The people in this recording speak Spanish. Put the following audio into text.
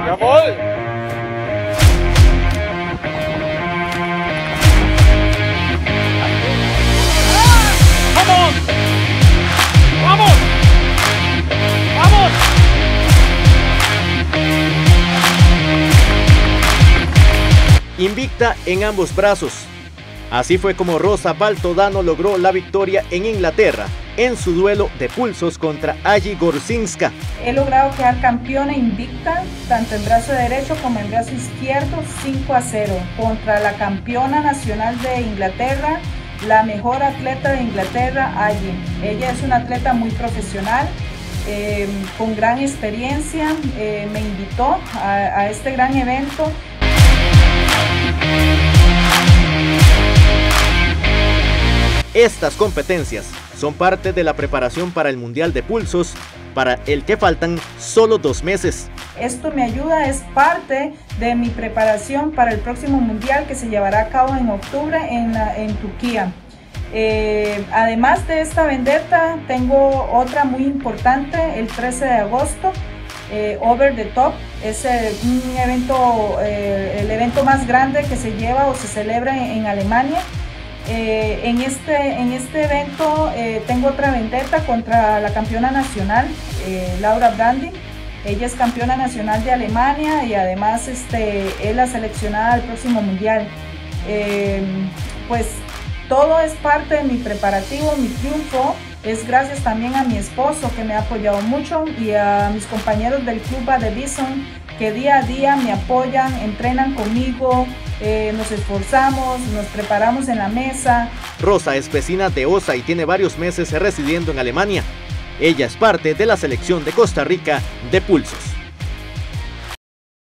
¡Gol! ¡Vamos! ¡Vamos! ¡Vamos! Invicta en ambos brazos. Así fue como Rosa Baltodano logró la victoria en Inglaterra en su duelo de pulsos contra Agi Gorzinska. He logrado quedar campeona invicta, tanto en brazo derecho como en brazo izquierdo, 5-0, contra la campeona nacional de Inglaterra, la mejor atleta de Inglaterra, Agi. Ella es una atleta muy profesional, con gran experiencia, me invitó a este gran evento. Estas competencias son parte de la preparación para el Mundial de Pulsos, para el que faltan solo 2 meses. Esto me ayuda, es parte de mi preparación para el próximo Mundial que se llevará a cabo en octubre en Turquía. Además de esta vendetta, tengo otra muy importante el 13 de agosto, Over the Top. Es un evento, el evento más grande que se lleva o se celebra en Alemania. En este evento tengo otra vendetta contra la campeona nacional, Laura Branding. Ella es campeona nacional de Alemania y además es la seleccionada al próximo mundial. Pues todo es parte de mi preparativo, mi triunfo. Es gracias también a mi esposo que me ha apoyado mucho y a mis compañeros del Club Bad Bison que día a día me apoyan, entrenan conmigo, nos esforzamos, nos preparamos en la mesa. Rosa es vecina de Osa y tiene varios meses residiendo en Alemania. Ella es parte de la selección de Costa Rica de pulsos.